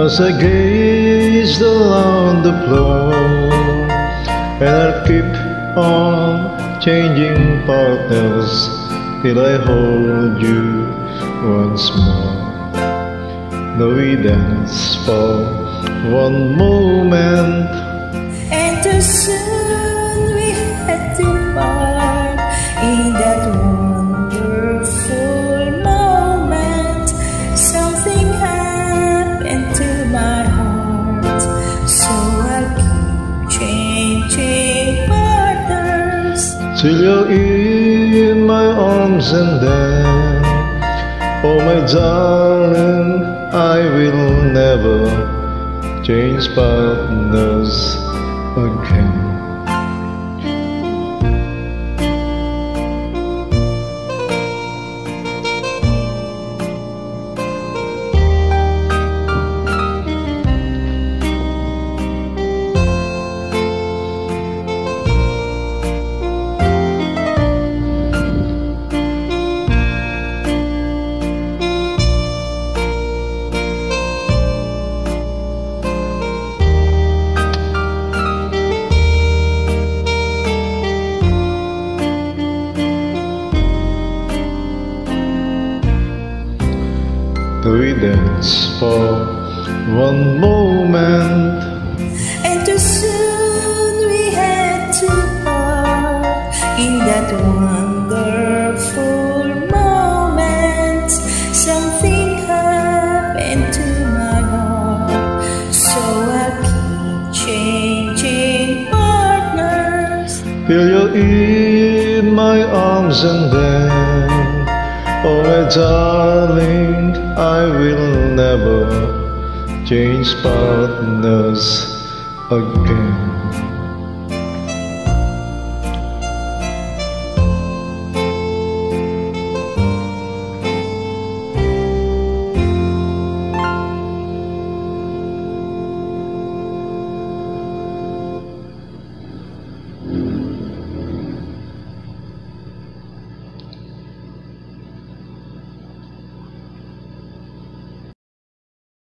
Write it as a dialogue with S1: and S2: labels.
S1: as I gaze along the floor, and I'll keep on changing partners till I hold you once more. Now we dance for one moment,
S2: and too soon we had to part. In that wonderful moment, something happened to my heart. So I'll keep changing partners
S1: till you're in my arms, and then, oh my darling, I will never change partners again. We dance for one moment,
S2: and too soon we had to part. In that wonderful moment, something happened to my heart. So I'll keep changing partners
S1: till you're in my arms, and then, oh my darling, I will never change partners again.